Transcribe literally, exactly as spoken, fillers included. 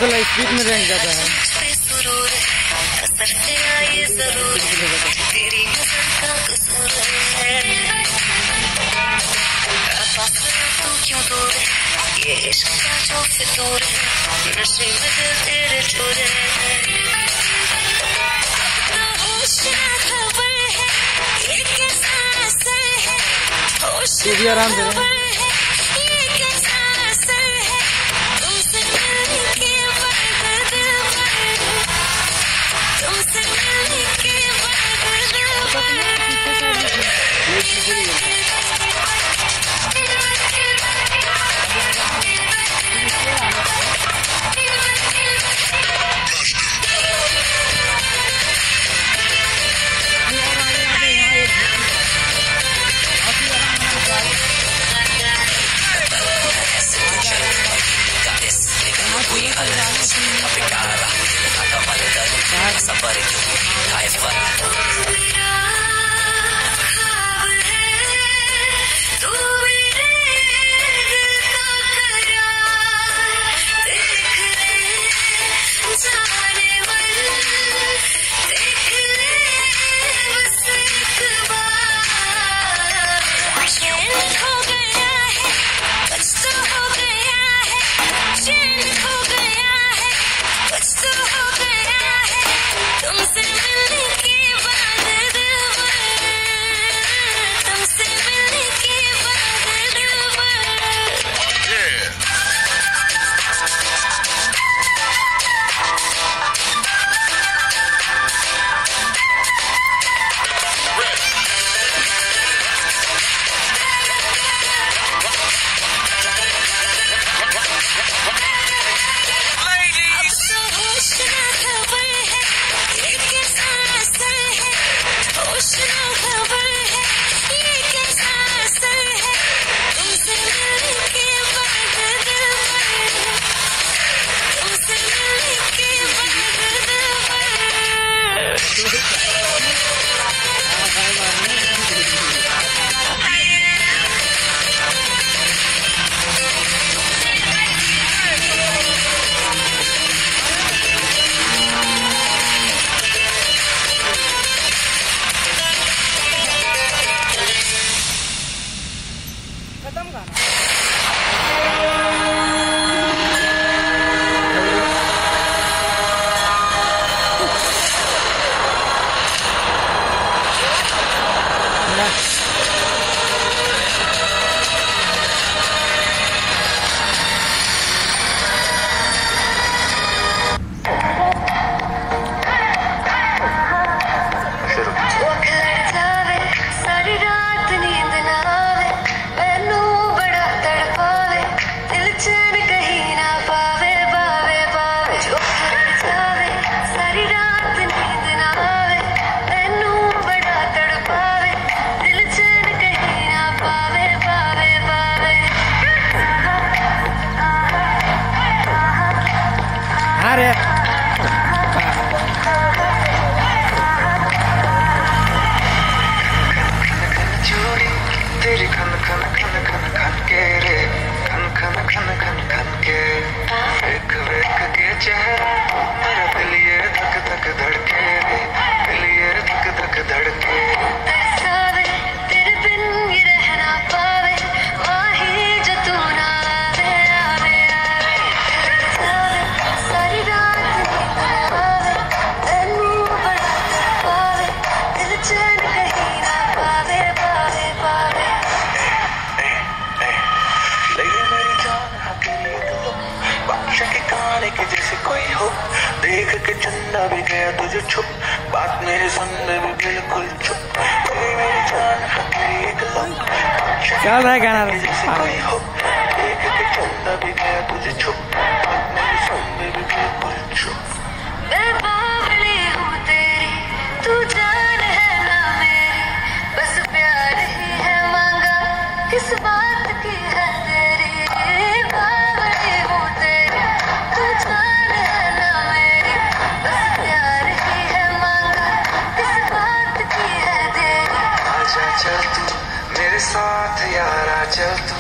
साला स्पीड में रैंक जाता है। ये इश्क का जो फितूर है, नशे में दिल तेरे चोरे है। होश ना खबर है, ये कैसा असर है। होश ना खबर है, ये कैसा असर है। तुमसे मिलने के बाद दिल भर, तुमसे मिलने के बाद दिल भर। तेरी खन खन खन खन खन के रे, खन खन खन खन खन के, वेख वेख के चेहरा मेरा दिल ये धक धक धड़के रे, दिल ये धक धक धड़के। ऐसा वे तेरे बिन ये रह ना पावे, वाही जो तू ना आवे आवे आवे। ऐसा वे सारी रात नींद ना आवे, तैनू बड़ा पावे, दिल चैन कहीं ना पावे पावे पावे। के जैसे कोई हो, देख के चंदा भी गया तुझे छुप, बात मेरे सुनने में बिल्कुल चुप। मेरी जान तेरी एक लम्हा, क्या है गाना जैसे कोई हो, देख के चंदा भी गया तुझे छुप, बात मेरे सुनने में बिल्कुल चुप। मैं बावली हूँ तेरी, तू जान है ना मेरी, बस प्यार ही है मांगा, किस बात की है तेरी। बावली हूँ तेरी, तू जान है ना मेरी, बस प्यार ही है मांगा, किस बात की है तेरी। आजा चल तू मेरे साथ यारा, चल